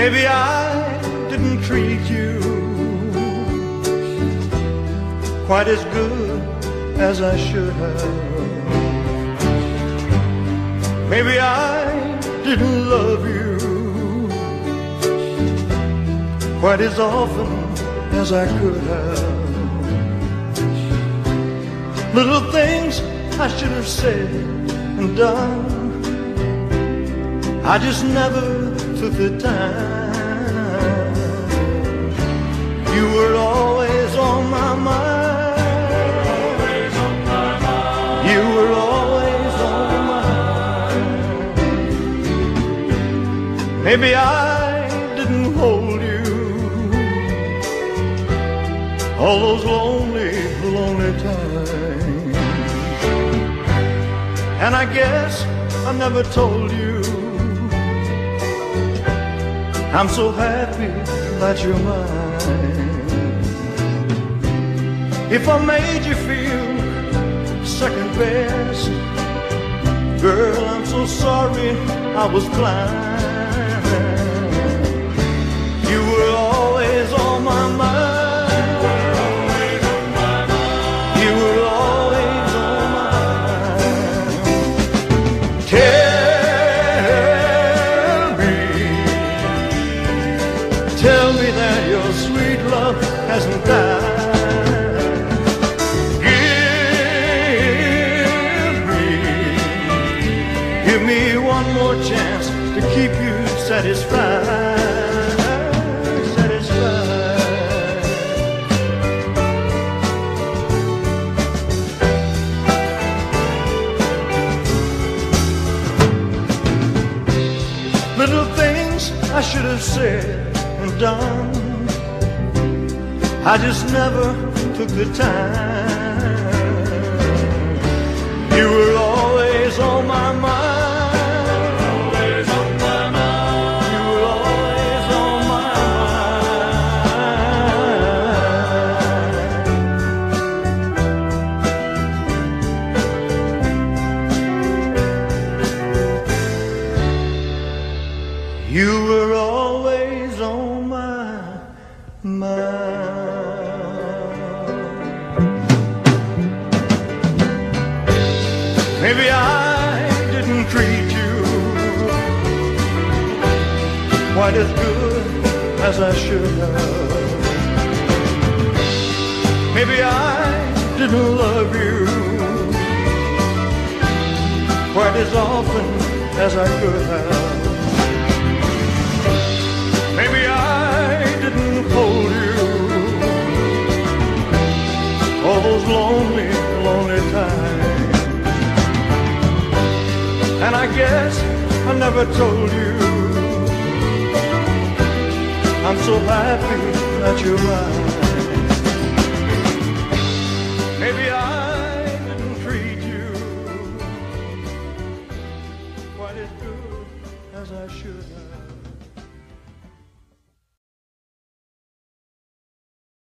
Maybe I didn't treat you quite as good as I should have. Maybe I didn't love you quite as often as I could have. Little things I should have said and done, I just never took the time. You were always on my mind. You were always on my mind. Maybe I didn't hold you all those lonely, lonely times. And I guess I never told you I'm so happy that you're mine. If I made you feel second best, girl, I'm so sorry I was blind. You were always on my mind. You were always on my mind. Tell me that your sweet love hasn't died. Give me one more chance to keep you satisfied, satisfied. Little things I should have said and done, I just never took the time. You were always on my mind. Always on my mind. You were always on my mind. You were always on my mind. Maybe I didn't treat you quite as good as I should have. Maybe I didn't love you quite as often as I could have. Maybe I didn't hold you all those lonely, lonely times. And I guess I never told you I'm so happy that you're mine.